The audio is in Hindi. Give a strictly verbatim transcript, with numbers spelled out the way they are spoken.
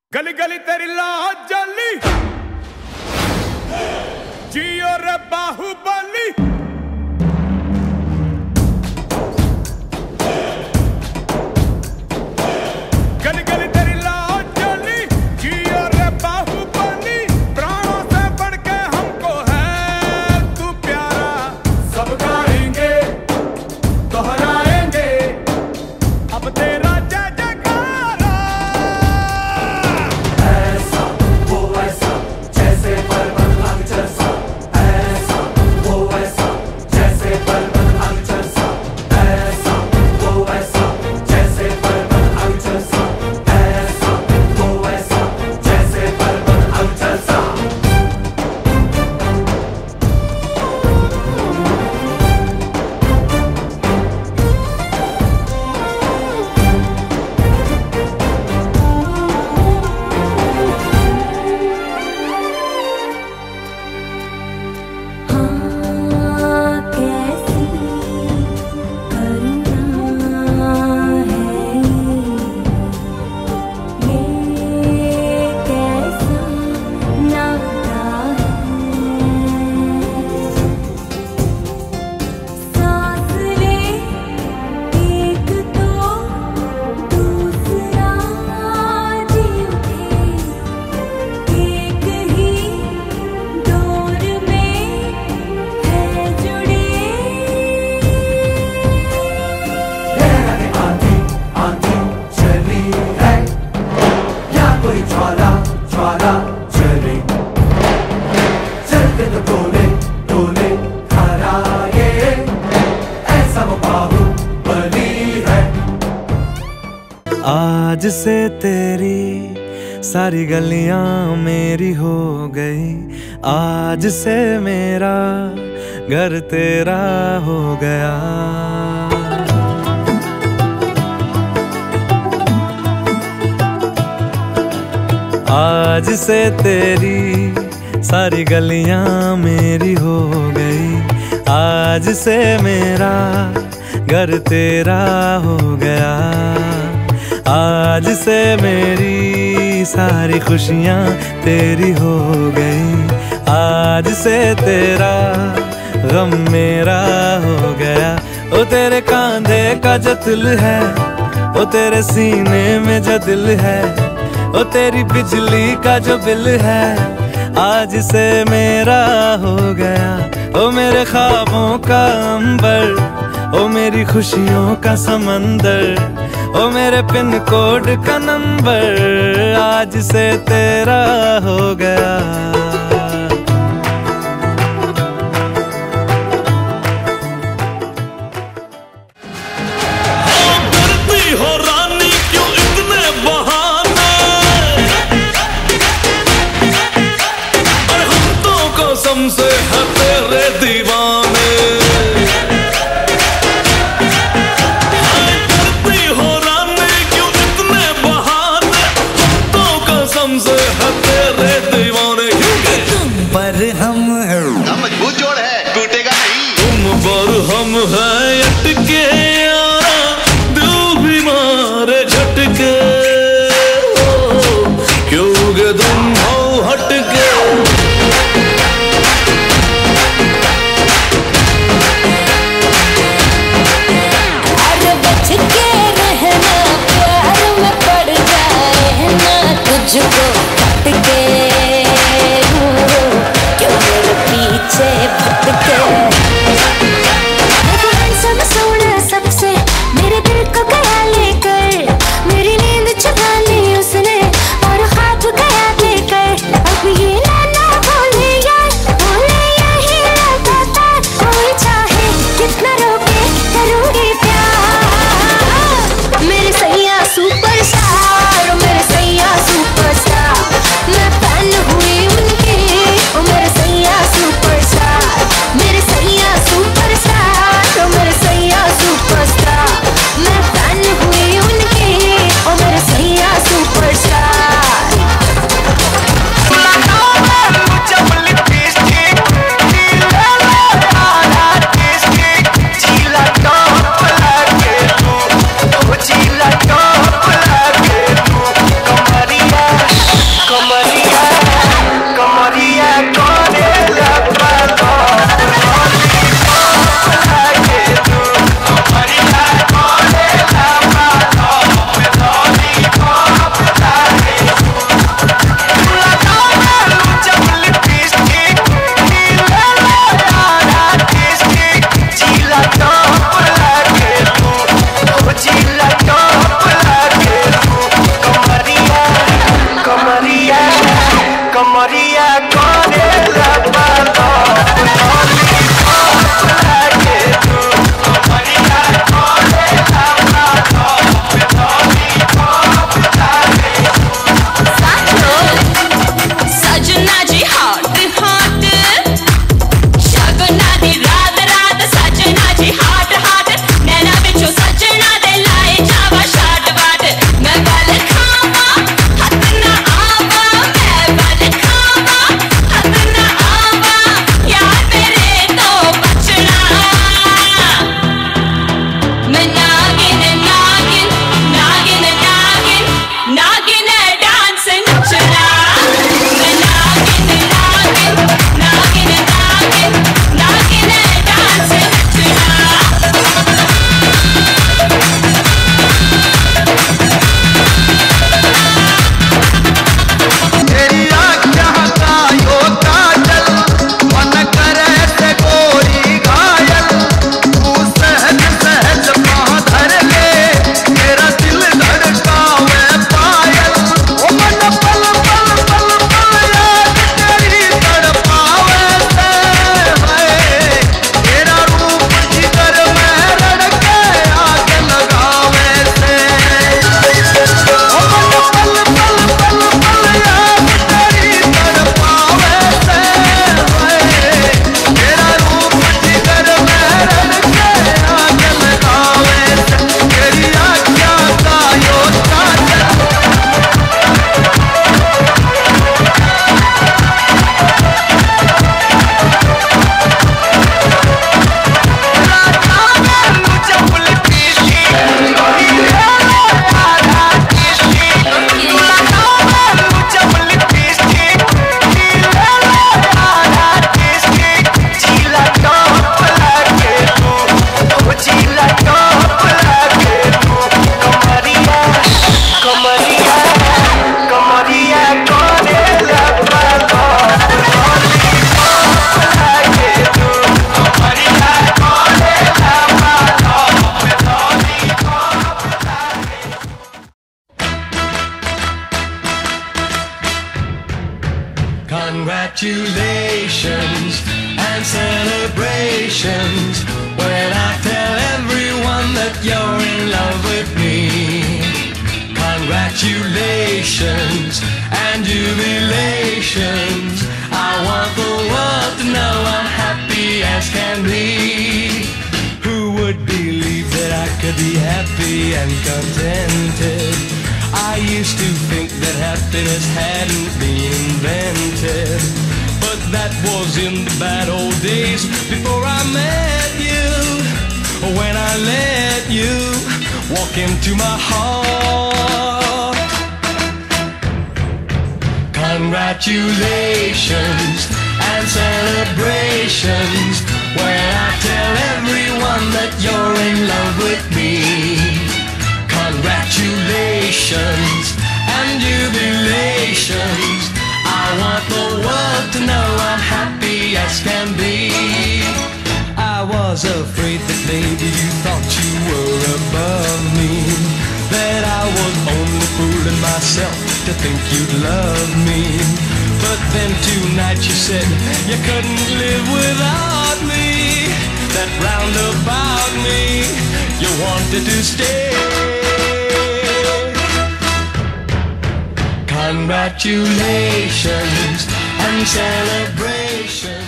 गली गली तेरी लाज जली जियो रे बाहुबली। गली गली तेरी लाज जली जियो रे बाहुबली। प्राणों से बढ़ के हमको है तू प्यारा। सब गाएंगे दोहराएंगे अब तेरा जय जयकारा। ऐसा वो ऐसा जैसे पर्वत अग्रसर सा। ऐसा वो ऐसा जैसे पर्वत अग्रसर सा। ऐसा वो ऐसा जैसे पर्वत अग्रसर सा। ऐसा वो ऐसा जैसे पर्वत अग्रसर सा। हाँ कैसी करुणा है ये कैसा नाता है। सांस ले एक तो दूसरा जी उठे। एक ही डोर में है जुड़े। लहरें आंधी आंधी चली है या कोई ज्वाला ज्वाला चली। चलते तो डोले डोले हराए ऐसा वो बाहुबली है। आज से तेरी सारी गलियां मेरी हो गई। आज से मेरा घर तेरा हो गया। आज से तेरी सारी गलियां मेरी हो गई। आज से मेरा घर तेरा हो गया। आज से मेरी सारी खुशियां तेरी हो गई। आज से तेरा गम मेरा हो गया। ओ तेरे कांधे का जो दिल है, ओ तेरे सीने में जो दिल है, ओ तेरी बिजली का जो बिल है, आज से मेरा हो गया। ओ मेरे ख्वाबों का अंबर, ओ मेरी खुशियों का समंदर, ओ मेरे पिन कोड का नंबर, आज से तेरा हो गया। करती हो रानी क्यों इतने बहाने। अरे हम तो कसम से है तेरे दीवाने। करती हो रानी क्यों इतने बहाने। हम तो कसम से है तेरे दीवाने। तुम पर हम मजबूत जोड़ है, टूटेगा नहीं। तुम पर हम हैं अटके यारा, दिल भी मारे झटके। क्योंकि तुम हो हटके। अरे बच के रहना प्यार में पड़ जाए ना तुझको भटके। क्यों मेरे पीछे भटके। सुन सुन सबसे मेरे दिल को गया लेकर। मेरी नींद चुरा ली उसने और ख्वाब गया लेकर। अब ये ना बोले यार, बोले यही लगातार। कोई चाहे कितना रोके करूंगी प्यार। मेरे सैया सुपरस्टार, मेरे सैया सुपरस्टार। मैं Congratulations and celebrations when I tell everyone that you're in love with me. Congratulations and jubilations. I want the world to know I'm happy as can be. Who would believe that I could be happy and contented? I used to think that happiness hadn't been invented, but that was in the bad old days before I met you. When I let you walk into my heart. Congratulations and celebrations when I tell everyone that you're in love with me. Congratulations and jubilations. I want the world to know I'm happy as can be. I was afraid that maybe you thought you were above me, that I was only fooling myself to think you'd love me. But then tonight you said you couldn't live without me, that round about me you wanted to stay. Congratulations and celebrations.